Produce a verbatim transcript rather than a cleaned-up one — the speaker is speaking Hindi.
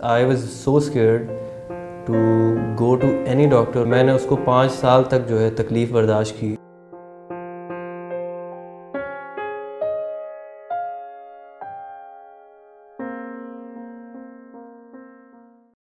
I was so scared to go to any doctor. मैंने उसको पाँच साल तक जो है तकलीफ़ बर्दाश्त की।